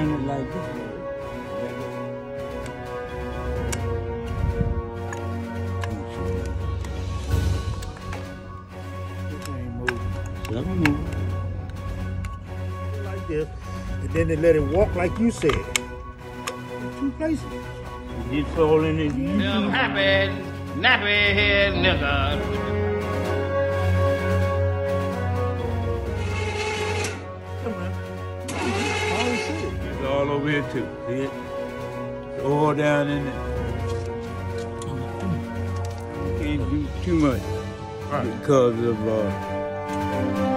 turn it like this. This ain't moving. Doesn't move. Like this, and then they let it walk like you said. In two places. It did fall in it. Them happy, nappy head nigga. It's all over here too. See it? It's all down in there. You can't do too much because of